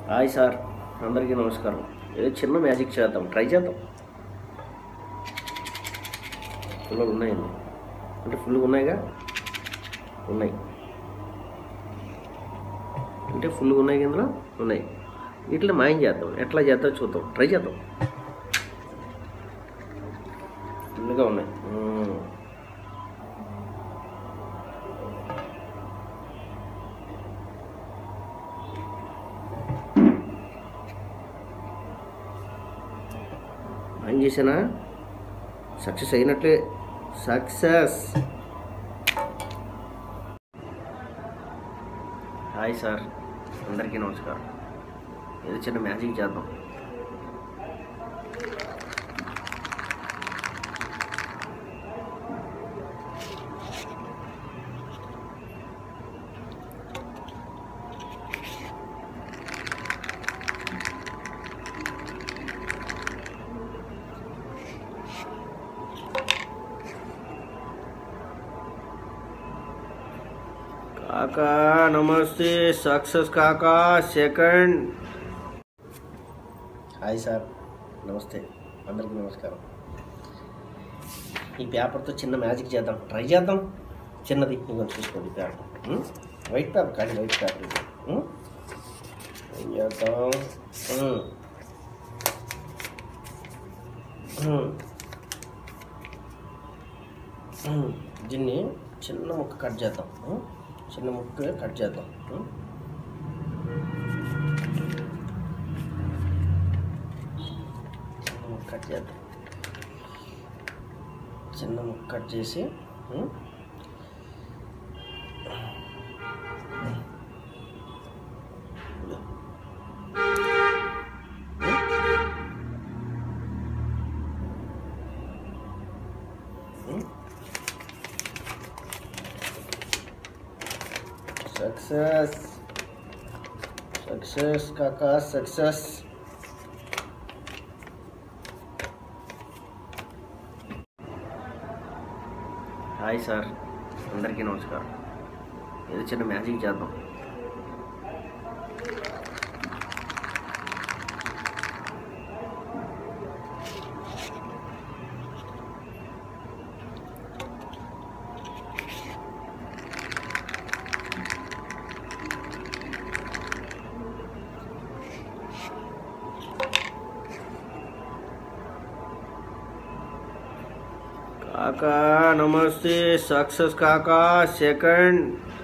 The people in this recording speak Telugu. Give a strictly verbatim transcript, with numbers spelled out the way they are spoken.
హాయ్ సార్, అందరికీ నమస్కారం. ఏదో చిన్న మ్యాజిక్ చేద్దాం, ట్రై చేద్దాం. పుల్లలు ఉన్నాయండి అంటే ఫుల్గా ఉన్నాయిగా, ఉన్నాయి అంటే ఫుల్గా ఉన్నాయి కిందలో ఉన్నాయి. వీటిని మాయం చేద్దాం, ఎట్లా చేద్దాం చూద్దాం, ట్రై చేద్దాం. ఫుల్గా ఉన్నాయి. ఏం చేసానా సక్సెస్ అయినట్లే. సక్సెస్. హాయ్ సార్, అందరికీ నమస్కారం. ఏదో చిన్న మ్యాజిక్ చేద్దాం. కాకా నమస్తే. సక్సెస్ కాకా సెకండ్. హాయ్ సార్, నమస్తే, అందరికీ నమస్కారం. ఈ పేపర్తో చిన్న మ్యాజిక్ చేద్దాం, ట్రై చేద్దాం. చిన్నది ఇంకొంచెం చూసుకోండి. పేపర్ వైట్ పేపర్ కానీ వైట్ పేపర్ ఇది. ఏం చేద్దాం, దీన్ని చిన్న ముక్క కట్ చేద్దాం. చిన్న ముక్క కట్ చేద్దాం. చిన్న ముక్క కట్ చేద్దాం. చిన్న ముక్క కట్ చేసి సక్సెస్. సక్సెస్ కాకా సక్సెస్. హాయ్ సార్, అందరికీ నమస్కారం. ఏదో చిన్న మ్యాజిక్ చేద్దాం. కాకా నమస్తే. సక్సెస్ కాకా సెకండ్.